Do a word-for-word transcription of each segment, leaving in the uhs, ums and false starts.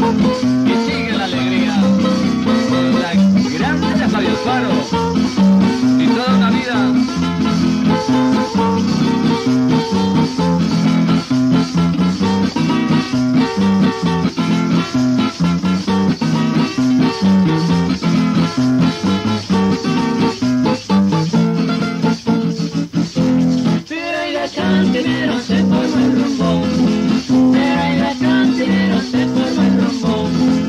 Y sigue la alegría con la grande Fabio Alfaro y toda una vida. Cantinero se forma el rumbo, pero en la cantinero se forma el rumbo.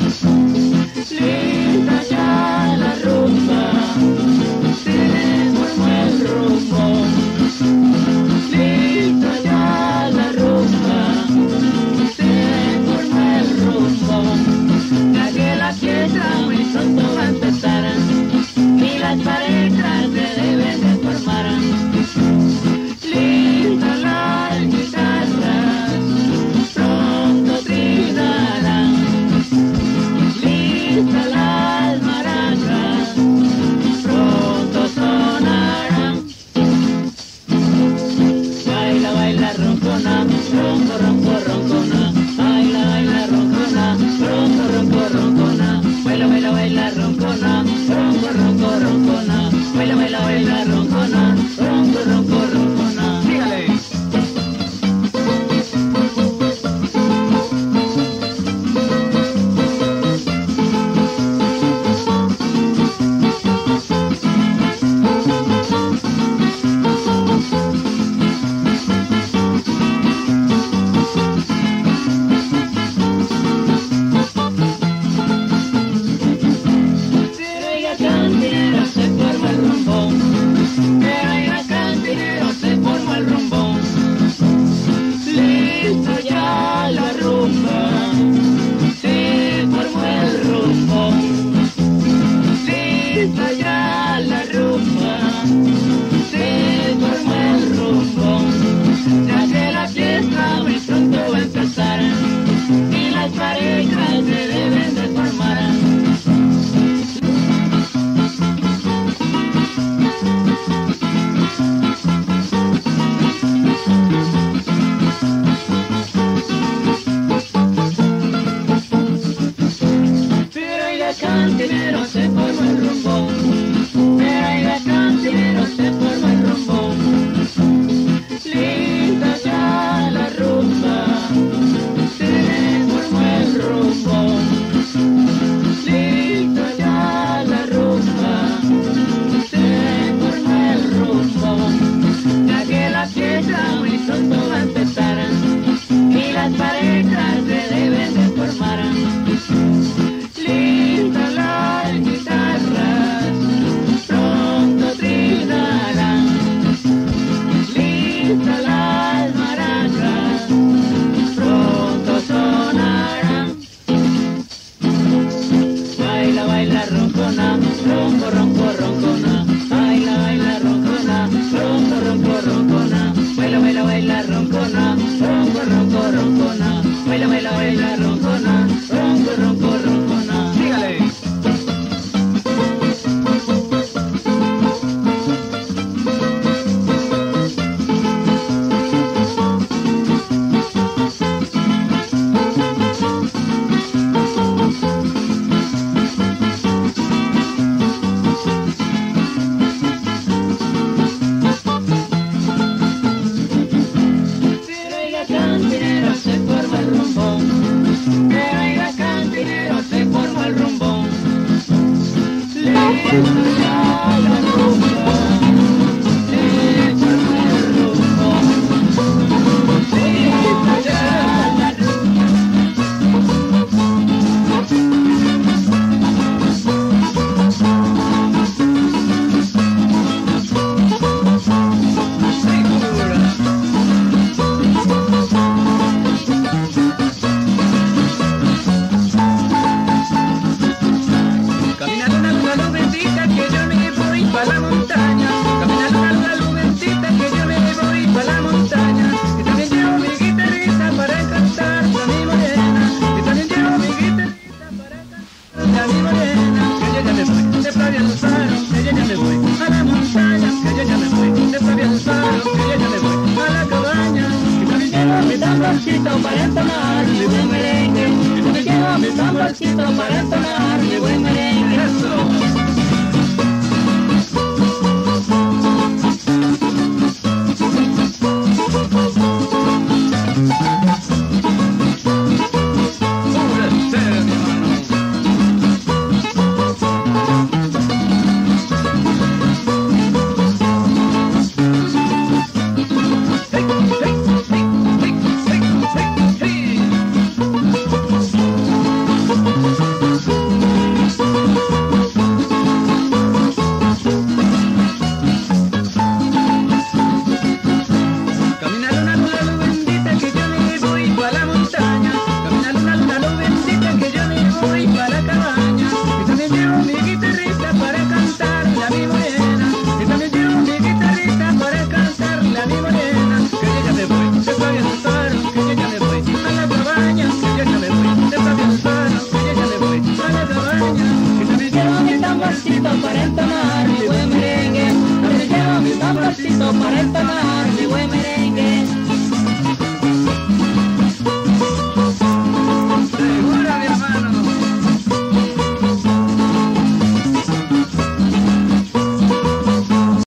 Lista ya la rumba, se formó el rumbo. Lista ya la rumba, se formó el rumbo. Ya que la fiesta muy pronto va a empezar y las parejas se deben de formar. Linda las guitarras, pronto trinarán. Linda las maracas, pronto sonarán. Baila, baila, roncona, ronco, ronco, roncona. Baila, baila, roncona, ronco, ronco, roncona. Baila, baila, baila, roncona, ronco, ronco, roncona. Baila, baila, baila, roncona, ronco, ronco, roncona. Cantinero se forma el rumbo, pero en la cantinero se forma el rumbo. Listo ya la rumba, se formó el rumbo. Listo ya la rumba, se formó el rumbo. Ya que la fiesta muy pronto va a empezar y las parejas se deben de formar. Cantinero se forma el rumbo, pero en la cantinero se forma el rumbo. Lista ya la rumba, se formó el rumbo. Lista ya la rumba, se formó el rumbo. Ya que la fiesta muy pronto va a empezar y las parejas se deben de formar. Linda las guitarras, pronto trinarán. Linda las maracas, pronto sonarán. Baila, baila, roncona, ronco, ronco, roncona. Baila, baila, roncona, ronco, ronco, roncona. Baila, baila, baila, roncona, ronco, ronco, roncona. Baila, baila, baila, roncona, ronco, ronco, roncona. Cantinero se forma el rumbo, pero en la cantinero se forma el rumbo. Listo ya la rumba, se formó el rumbo. Listo ya la rumba. Caminando una luna bendita que tamborcito para entonar mi buen merengue.